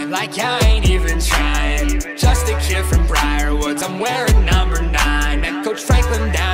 like I ain't even trying. Just a kid from Briarwoods, I'm wearing number 9. Met Coach Franklin down